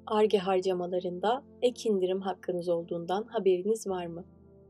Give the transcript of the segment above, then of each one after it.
Ar-Ge harcamalarında ek indirim hakkınız olduğundan haberiniz var mı?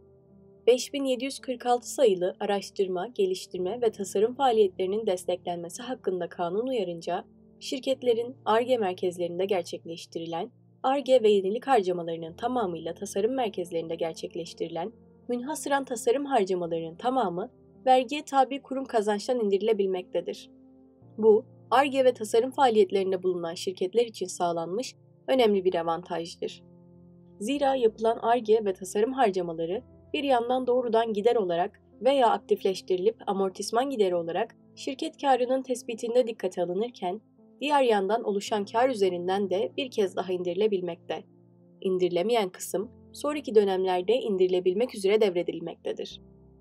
5746 sayılı araştırma, geliştirme ve tasarım faaliyetlerinin desteklenmesi hakkında kanun uyarınca, şirketlerin Ar-Ge merkezlerinde gerçekleştirilen, Ar-Ge ve yenilik harcamalarının tamamıyla tasarım merkezlerinde gerçekleştirilen, münhasıran tasarım harcamalarının tamamı, vergiye tabi kurum kazançtan indirilebilmektedir. Bu, Ar-Ge ve tasarım faaliyetlerinde bulunan şirketler için sağlanmış önemli bir avantajdır. Zira yapılan Ar-Ge ve tasarım harcamaları bir yandan doğrudan gider olarak veya aktifleştirilip amortisman gideri olarak şirket karının tespitinde dikkate alınırken, diğer yandan oluşan kar üzerinden de bir kez daha indirilebilmekte. İndirilemeyen kısım, sonraki dönemlerde indirilebilmek üzere devredilmektedir.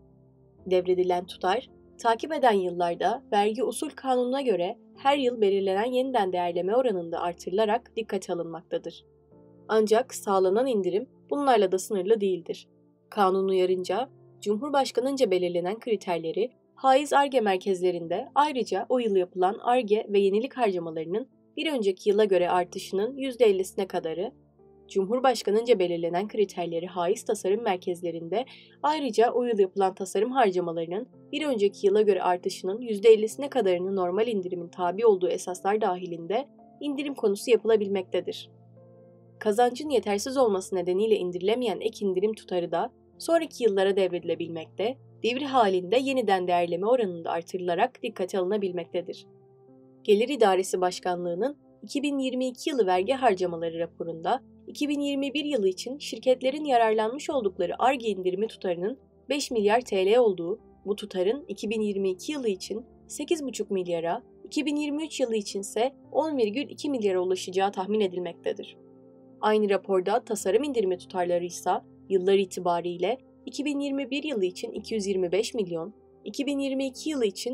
Devredilen tutar, takip eden yıllarda vergi usul kanununa göre her yıl belirlenen yeniden değerleme oranında artırılarak dikkate alınmaktadır. Ancak sağlanan indirim bunlarla da sınırlı değildir. Kanun uyarınca, Cumhurbaşkanınca belirlenen kriterleri haiz Ar-Ge merkezlerinde ayrıca o yıl yapılan Ar-Ge ve yenilik harcamalarının bir önceki yıla göre artışının %50'sine kadarı, Cumhurbaşkanınca belirlenen kriterleri haiz tasarım merkezlerinde ayrıca o yıl yapılan tasarım harcamalarının bir önceki yıla göre artışının %50'sine kadarını normal indirimin tabi olduğu esaslar dahilinde indirim konusu yapılabilmektedir. Kazancın yetersiz olması nedeniyle indirilemeyen ek indirim tutarı da sonraki yıllara devredilebilmekte, devri halinde yeniden değerleme oranında artırılarak dikkate alınabilmektedir. Gelir İdaresi Başkanlığı'nın 2022 yılı vergi harcamaları raporunda 2021 yılı için şirketlerin yararlanmış oldukları Ar-Ge indirimi tutarının 5 milyar TL olduğu, bu tutarın 2022 yılı için 8,5 milyara, 2023 yılı içinse 10,2 milyara ulaşacağı tahmin edilmektedir. Aynı raporda tasarım indirimi tutarları ise yıllar itibariyle 2021 yılı için 225 milyon, 2022 yılı için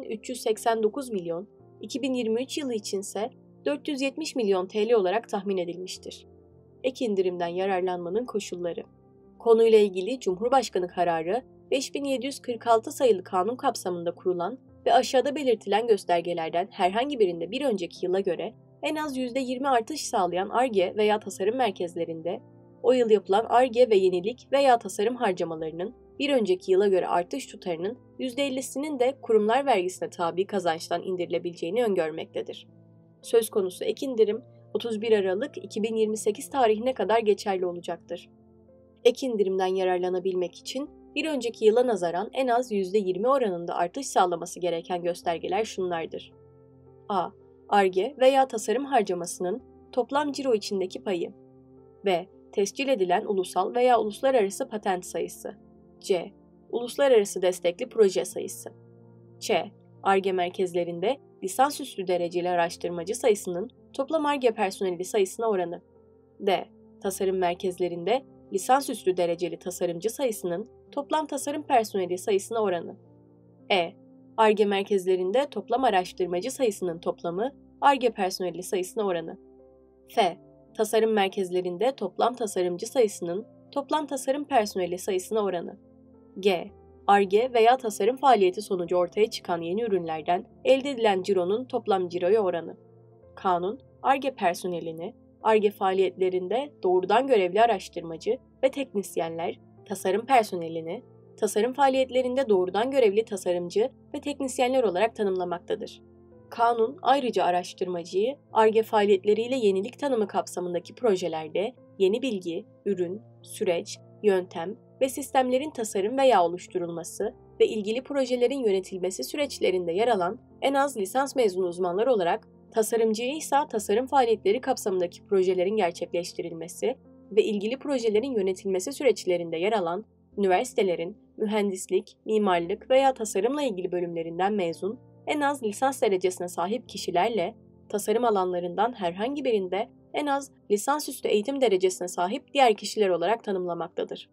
389 milyon, 2023 yılı içinse 470 milyon TL olarak tahmin edilmiştir. Ek indirimden yararlanmanın koşulları. Konuyla ilgili Cumhurbaşkanı kararı 5746 sayılı kanun kapsamında kurulan ve aşağıda belirtilen göstergelerden herhangi birinde bir önceki yıla göre en az %20 artış sağlayan Ar-Ge veya tasarım merkezlerinde, o yıl yapılan Ar-Ge ve yenilik veya tasarım harcamalarının bir önceki yıla göre artış tutarının %50'sinin de kurumlar vergisine tabi kazançtan indirilebileceğini öngörmektedir. Söz konusu ek indirim 31 Aralık 2028 tarihine kadar geçerli olacaktır. Ek indirimden yararlanabilmek için bir önceki yıla nazaran en az %20 oranında artış sağlaması gereken göstergeler şunlardır. A. Ar-Ge veya tasarım harcamasının toplam ciro içindeki payı. B. Tescil edilen ulusal veya uluslararası patent sayısı. C. Uluslararası destekli proje sayısı. Ç. Ar-Ge merkezlerinde lisansüstü dereceli araştırmacı sayısının toplam Ar-Ge personeli sayısına oranı. D. Tasarım merkezlerinde lisansüstü dereceli tasarımcı sayısının toplam tasarım personeli sayısına oranı. E. Ar-Ge merkezlerinde toplam araştırmacı sayısının toplamı Ar-Ge personeli sayısına oranı. F. Tasarım merkezlerinde toplam tasarımcı sayısının toplam tasarım personeli sayısına oranı. G. Ar-Ge veya tasarım faaliyeti sonucu ortaya çıkan yeni ürünlerden elde edilen cironun toplam ciroya oranı. Kanun, Ar-Ge personelini, Ar-Ge faaliyetlerinde doğrudan görevli araştırmacı ve teknisyenler, tasarım personelini, tasarım faaliyetlerinde doğrudan görevli tasarımcı ve teknisyenler olarak tanımlamaktadır. Kanun ayrıca araştırmacıyı, Ar-Ge faaliyetleriyle yenilik tanımı kapsamındaki projelerde yeni bilgi, ürün, süreç, yöntem ve sistemlerin tasarım veya oluşturulması ve ilgili projelerin yönetilmesi süreçlerinde yer alan en az lisans mezunu uzmanlar olarak tasarımcıyı ise tasarım faaliyetleri kapsamındaki projelerin gerçekleştirilmesi ve ilgili projelerin yönetilmesi süreçlerinde yer alan üniversitelerin mühendislik, mimarlık veya tasarımla ilgili bölümlerinden mezun en az lisans derecesine sahip kişilerle tasarım alanlarından herhangi birinde en az lisansüstü eğitim derecesine sahip diğer kişiler olarak tanımlamaktadır.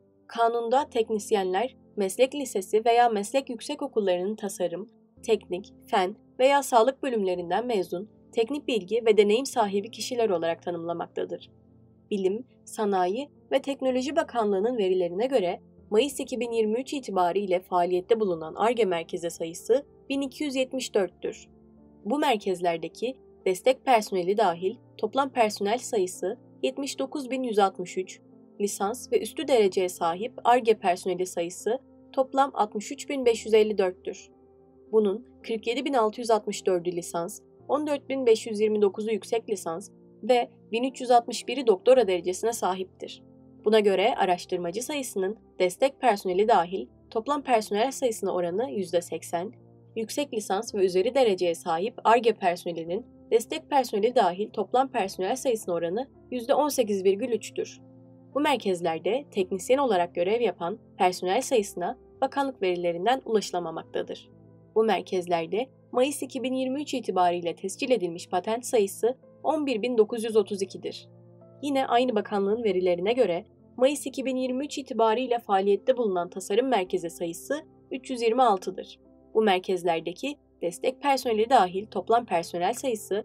Kanunda teknisyenler, meslek lisesi veya meslek yüksekokullarının tasarım, teknik, fen veya sağlık bölümlerinden mezun, teknik bilgi ve deneyim sahibi kişiler olarak tanımlamaktadır. Bilim, Sanayi ve Teknoloji Bakanlığı'nın verilerine göre Mayıs 2023 itibariyle faaliyette bulunan Ar-Ge merkezi sayısı 1274'tür. Bu merkezlerdeki destek personeli dahil toplam personel sayısı 79.163, lisans ve üstü dereceye sahip Ar-Ge personeli sayısı toplam 63.554'tür. Bunun 47.664'ü lisans, 14.529'u yüksek lisans ve 1361'i doktora derecesine sahiptir. Buna göre araştırmacı sayısının destek personeli dahil toplam personel sayısına oranı %80, yüksek lisans ve üzeri dereceye sahip Ar-Ge personelinin destek personeli dahil toplam personel sayısına oranı %18,3'tür. Bu merkezlerde teknisyen olarak görev yapan personel sayısına bakanlık verilerinden ulaşılamamaktadır. Bu merkezlerde Mayıs 2023 itibariyle tescil edilmiş patent sayısı 11.932'dir. Yine aynı bakanlığın verilerine göre Mayıs 2023 itibariyle faaliyette bulunan tasarım merkezi sayısı 326'dır. Bu merkezlerdeki destek personeli dahil toplam personel sayısı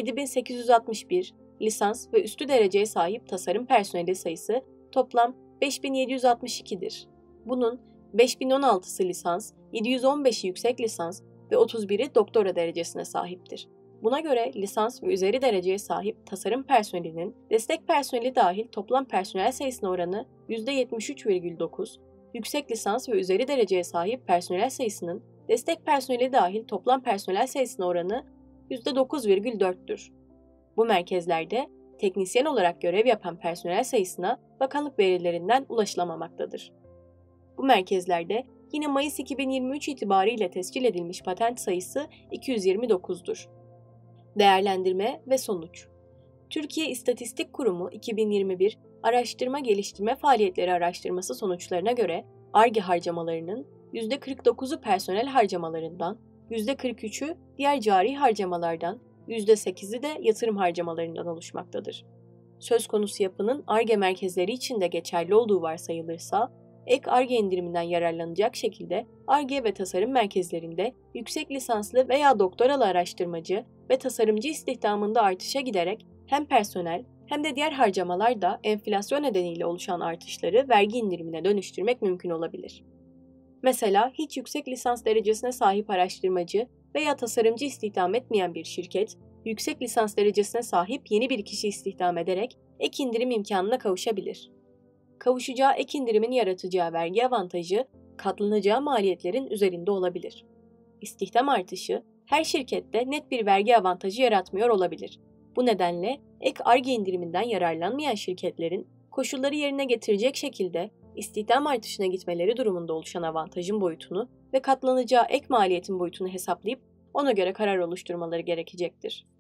7.861, lisans ve üstü dereceye sahip tasarım personeli sayısı toplam 5.762'dir. Bunun 5.016'sı lisans, 715'i yüksek lisans ve 31'i doktora derecesine sahiptir. Buna göre lisans ve üzeri dereceye sahip tasarım personelinin destek personeli dahil toplam personel sayısına oranı %73,9, yüksek lisans ve üzeri dereceye sahip personel sayısının destek personeli dahil toplam personel sayısına oranı %9,4'tür. Bu merkezlerde teknisyen olarak görev yapan personel sayısına bakanlık verilerinden ulaşılamamaktadır. Bu merkezlerde yine Mayıs 2023 itibariyle tescil edilmiş patent sayısı 229'dur. Değerlendirme ve sonuç. Türkiye İstatistik Kurumu 2021 Araştırma Geliştirme Faaliyetleri Araştırması sonuçlarına göre Ar-Ge harcamalarının %49'u personel harcamalarından, %43'ü diğer cari harcamalardan, %8'i de yatırım harcamalarından oluşmaktadır. Söz konusu yapının Ar-Ge merkezleri için de geçerli olduğu varsayılırsa, ek Ar-Ge indiriminden yararlanacak şekilde Ar-Ge ve tasarım merkezlerinde yüksek lisanslı veya doktoralı araştırmacı ve tasarımcı istihdamında artışa giderek hem personel hem de diğer harcamalar da enflasyon nedeniyle oluşan artışları vergi indirimine dönüştürmek mümkün olabilir. Mesela hiç yüksek lisans derecesine sahip araştırmacı veya tasarımcı istihdam etmeyen bir şirket, yüksek lisans derecesine sahip yeni bir kişi istihdam ederek ek indirim imkanına kavuşabilir. Kavuşacağı ek indirimin yaratacağı vergi avantajı, katlanacağı maliyetlerin üzerinde olabilir. İstihdam artışı, her şirkette net bir vergi avantajı yaratmıyor olabilir. Bu nedenle ek Ar-Ge indiriminden yararlanmayan şirketlerin koşulları yerine getirecek şekilde istihdam artışına gitmeleri durumunda oluşan avantajın boyutunu ve katlanacağı ek maliyetin boyutunu hesaplayıp ona göre karar oluşturmaları gerekecektir.